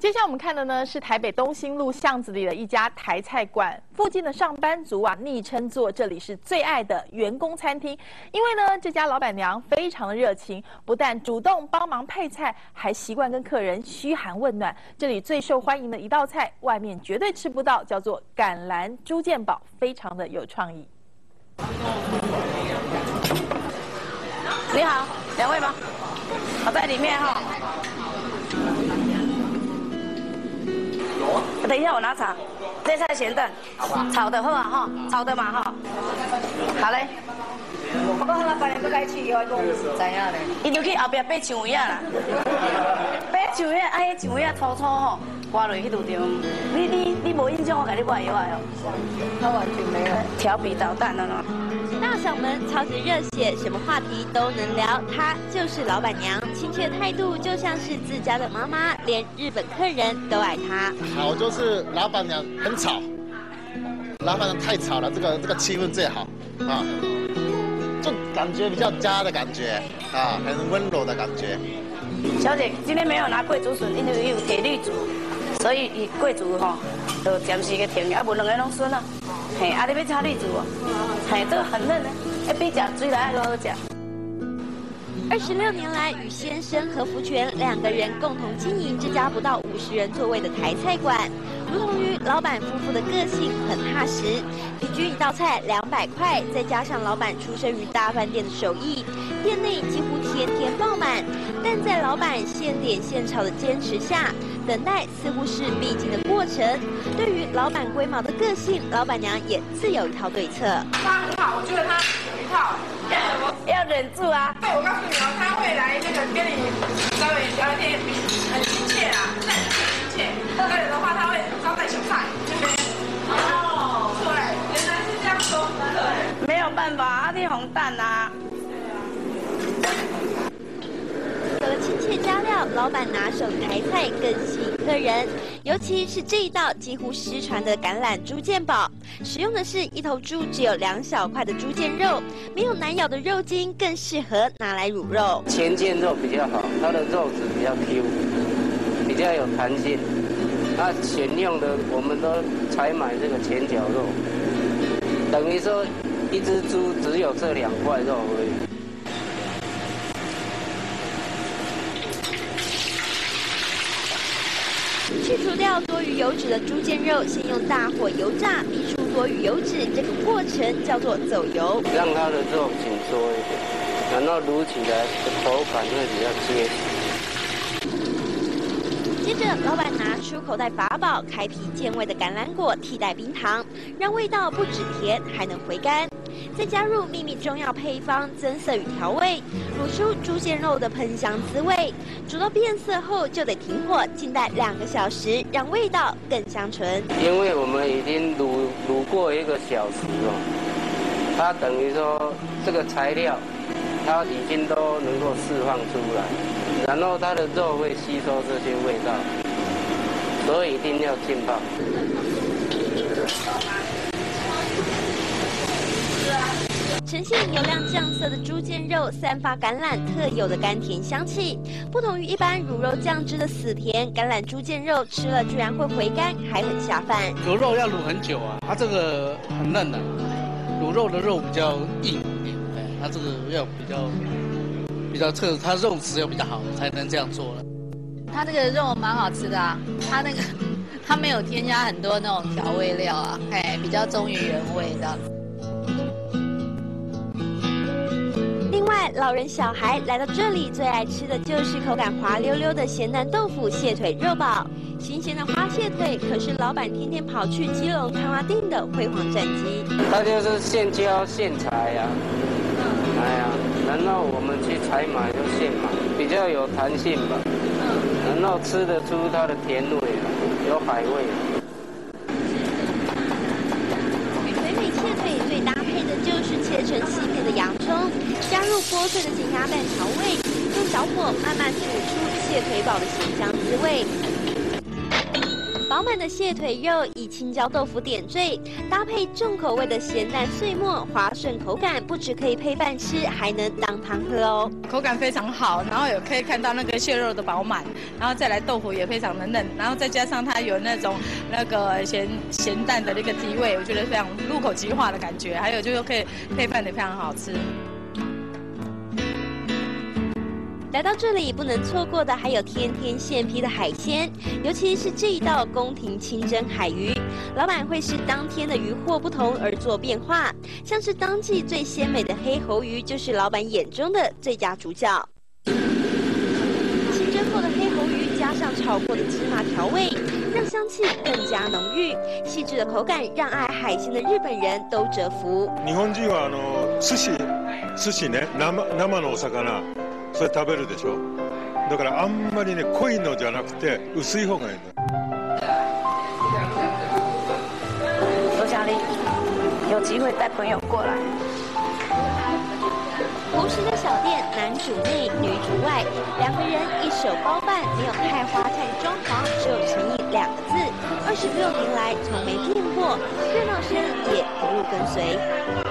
接下来我们看的呢是台北东兴路巷子里的一家台菜馆，附近的上班族啊昵称作这里是最爱的员工餐厅，因为呢这家老板娘非常的热情，不但主动帮忙配菜，还习惯跟客人嘘寒问暖。这里最受欢迎的一道菜，外面绝对吃不到，叫做橄榄猪腱堡，非常的有创意。 你好，两位吗？我在里面哈。等一下，我拿茶。这菜咸蛋，炒的好啊哈，炒的嘛哈。好嘞。我讲老板娘不该去，我讲知影咧。伊就去后壁爬墙尾啊啦，爬墙尾，啊，迄墙尾粗粗吼，刮落去就对。你无印象我给你挂药啊哟？我完全没有。调皮捣蛋的呢。 大小们超级热血，什么话题都能聊。她就是老板娘，亲切态度就像是自家的妈妈，连日本客人都爱她。 好就是老板娘很吵，老板娘太吵了，这个气氛最好啊，就感觉比较家的感觉啊，很温柔的感觉。 小姐今天没有拿贵竹笋，因为有铁绿竹，所以伊贵竹吼，就暂时给停，啊无两个拢笋啊。嘿，啊你要炒绿竹哦，嘿，这个很嫩呢，比吃水来还好吃。 26年来，与先生何福全2个人共同经营这家不到50人座位的台菜馆。不同于老板夫妇的个性很踏实，平均一道菜200块，再加上老板出身于大饭店的手艺，店内几乎天天爆满。但在老板现点现炒的坚持下，等待似乎是必经的过程。对于老板龟毛的个性，老板娘也自有一套对策。 他很好，我觉得他有一套。 要忍住啊！ 对，我告诉你哦，他会来那个跟你稍微聊天，很亲切啊，真的很亲切。对的话，他会招待小菜。哦，对，原来是这样说。对， 没有办法，阿弟红蛋啊。 有了亲切加料，老板拿手的台菜更吸引客人。尤其是这一道几乎失传的橄榄猪腱堡，使用的是一头猪只有2小块的猪腱肉，没有难咬的肉筋，更适合拿来卤肉。 前腱肉比较好，它的肉质比较 Q， 比较有弹性。那选用的我们都采买这个前脚肉，等于说一只猪只有这2块肉而已。 去除掉多余油脂的猪腱肉，先用大火油炸，逼出多余油脂，这个过程叫做走油， 让它的肉紧缩一点，然后卤起来的口感会比较结实。 接着，老板拿出口袋法宝，开辟健胃的橄榄果替代冰糖，让味道不止甜，还能回甘。再加入秘密中药配方增色与调味，卤出猪腱肉的喷香滋味。煮到变色后就得停火，静待2个小时，让味道更香醇。 因为我们已经卤过1个小时了，它等于说这个材料它已经都能够释放出来，然后它的肉会吸收这些味道，所以一定要浸泡。 呈现油亮酱色的猪腱肉，散发橄榄特有的甘甜香气。不同于一般卤肉酱汁的死甜，橄榄猪腱肉吃了居然会回甘，还很下饭。 卤肉要卤很久啊，它这个很嫩的，卤肉的肉比较硬，它这个要比较特，它肉质要比较好，才能这样做了。 它这个肉蛮好吃的啊，它没有添加很多那种调味料啊，比较忠于原味这样子。 另外，老人小孩来到这里最爱吃的就是口感滑溜溜的咸蛋豆腐蟹腿肉堡。新鲜的花蟹腿可是老板天天跑去基隆看花店的辉煌战绩。 它就是现挑现采呀，然后我们去采买就现买，比较有弹性吧，然后吃得出它的甜味，有海味。 美美蟹腿最搭配的就是切成细片的洋葱，加入剥碎的咸鸭蛋调味，用小火慢慢煮出蟹腿堡的咸香滋味。饱饱满的蟹腿肉以青椒豆腐点缀，搭配重口味的咸蛋碎末，滑顺口感，不只可以配饭吃，还能当汤喝哦。 口感非常好，然后有可以看到那个蟹肉的饱满，然后再来豆腐也非常的嫩，然后再加上它有那种咸蛋的那个提味，我觉得非常入口即化的感觉，还有就是可以配饭也非常好吃。 来到这里不能错过的还有天天现批的海鲜，尤其是这一道宫廷清蒸海鱼，老板会视当天的鱼货不同而做变化，像是当季最鲜美的黑喉鱼，就是老板眼中的最佳主角。清蒸后的黑喉鱼加上炒过的芝麻调味，让香气更加浓郁，细致的口感让爱海鲜的日本人都折服。 日本人は寿司ね、生のお魚。それ食べるでしょ。だからあんまりね濃いのじゃなくて薄い方がいいの。 罗嘉玲，有机会带朋友过来。 同时的小店，男主内女主外，两个人一手包办，没有太花俏的装潢，只有诚意2个字。26年来从没变过，热闹声也一路跟随。